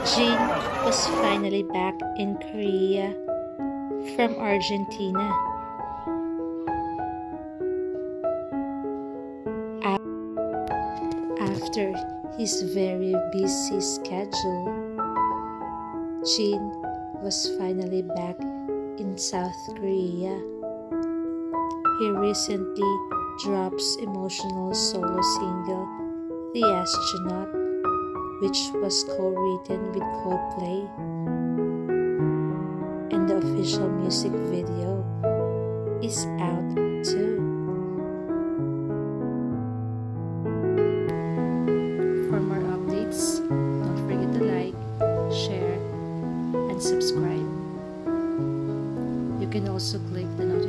JIN was finally back in Korea from Argentina. After his very busy schedule, JIN was finally back in South Korea. He recently drops emotional solo single The Astronaut, which was co-written with Coldplay, and the official music video is out too. For more updates, don't forget to like, share, and subscribe. You can also click the notification